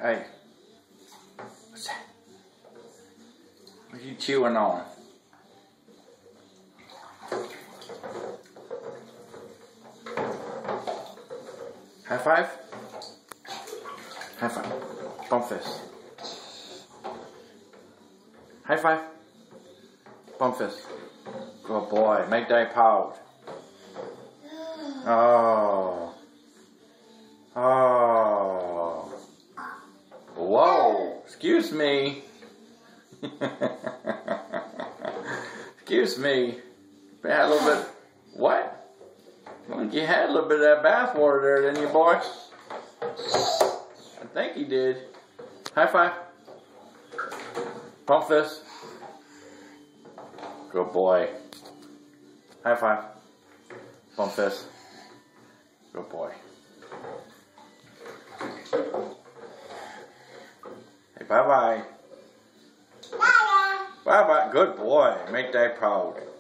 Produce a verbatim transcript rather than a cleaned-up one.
Hey. What's that? What are you chewing on? High five? High five. Bump fist. High five. Bump fist. Good boy. Make that proud. Oh. Oh. Whoa. Excuse me. Excuse me. You had a little bit. What? I think you had a little bit of that bath water there, didn't you, boy? I think you did. High five. Pump fist. Good boy. High five. Pump fist. Good boy. Hey, bye-bye. Bye-bye. Bye-bye. Good boy. Make that proud.